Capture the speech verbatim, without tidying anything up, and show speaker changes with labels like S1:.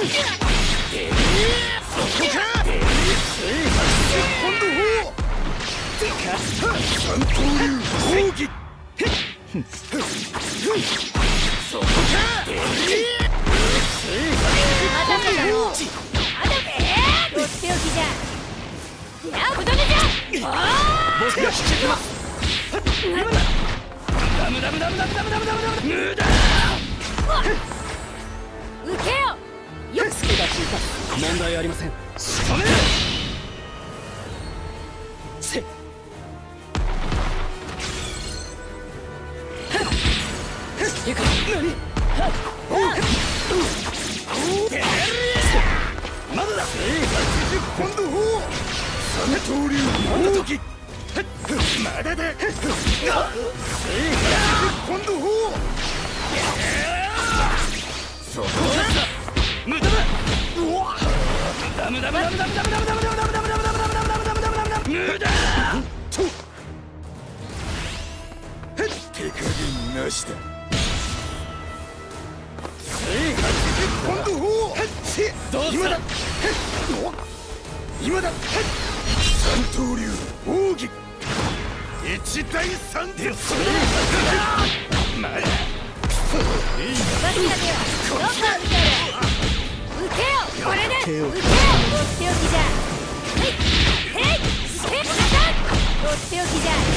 S1: 問題ありません。仕留める。せっ。いか何？まだだ。今度ほう。三刀流まだ時。まだだ。今度ほう。そこだ。無駄だ。ダメダメダメダメダメダメダメダメダメダメダメダメダメダメダメダメ無駄。手加減なしだ。今度ほう。今だ。今だ。三刀流奥義一対三でそれまだ。これで受けよ。とっておきじゃ。はい。へい。とっておきじゃ。